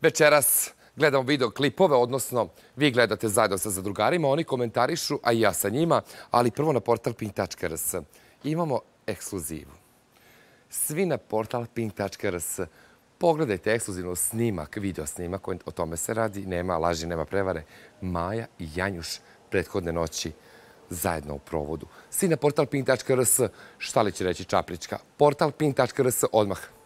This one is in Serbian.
Večeras gledamo video klipove, odnosno vi gledate zajedno sa zadrugarima, oni komentarišu, a i ja sa njima, ali prvo na portal pink.rs. Imamo ekskluzivu. Svi na portal pink.rs. Pogledajte ekskluzivno snimak, video snimak, o tome se radi, nema laži, nema prevare. Maja i Janjuš prethodne noći zajedno u provodu. Svi na portal pink.rs. Šta li će reći Čaplička? Portal pink.rs odmah.